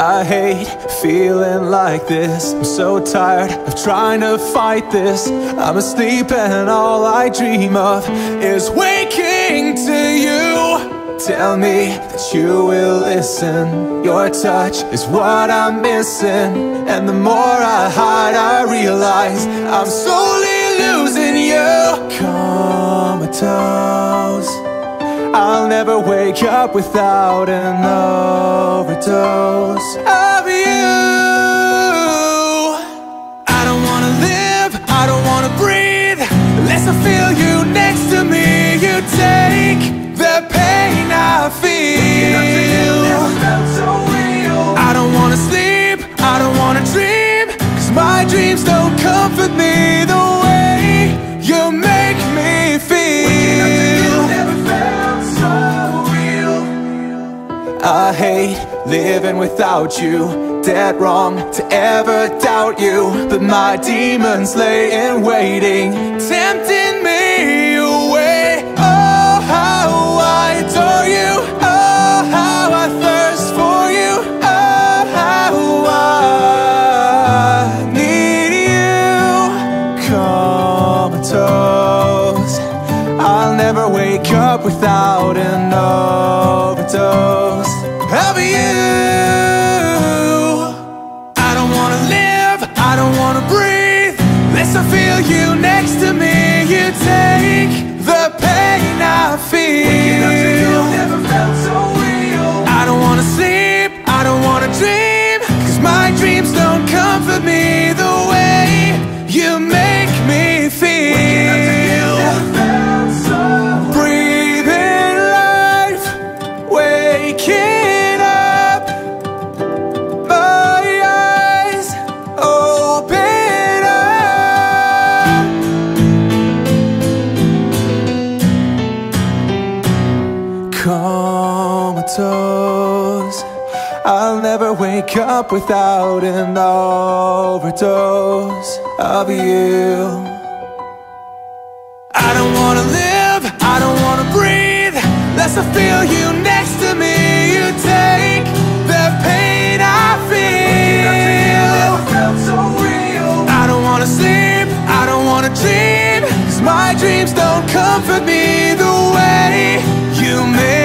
I hate feeling like this. I'm so tired of trying to fight this. I'm asleep and all I dream of is waking to you. Tell me that you will listen. Your touch is what I'm missing, and the more I hide, I realize I'm slowly losing you. Comatose, I'll never wake up without an overdose of you. I don't wanna live, I don't wanna breathe unless I feel you next to me. You take the pain I feel. I don't wanna sleep, I don't wanna dream, 'cause my dreams don't comfort me the way you make me feel. I hate living without you. Dead wrong to ever doubt you, but my demons lay in waiting, tempting me away. Oh, how I adore you. Oh, how I thirst for you. Oh, how I need you. Comatose, I'll never wake up without an overdose of you. I don't wanna live, I don't wanna breathe unless I feel you next to me. You take the pain I feel. Never felt so real. I don't wanna sleep, I don't wanna dream, 'cause my dreams don't comfort me the way you make me feel. Breathing life, waking up, my eyes open up. Comatose, I'll never wake up without an overdose of you. I don't wanna live, I don't wanna breathe unless I feel you next to me. You take the pain I feel. I don't wanna sleep, I don't wanna dream, 'cause my dreams don't comfort me the way you make